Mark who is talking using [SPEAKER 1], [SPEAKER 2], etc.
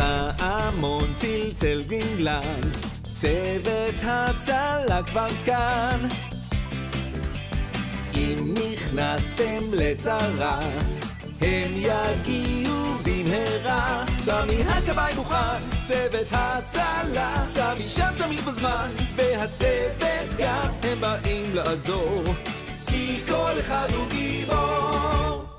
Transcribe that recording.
[SPEAKER 1] פעמון צלצל גנגלן, צוות הצלה כבר כאן. אם נכנסתם לצרה, הם יגיעו במהרה. סמי הכבאי מוכן, צוות הצלה, סמי שם תמיד בזמן, והצוות גם הם באים לעזור, כי כל אחד הוא גיבור.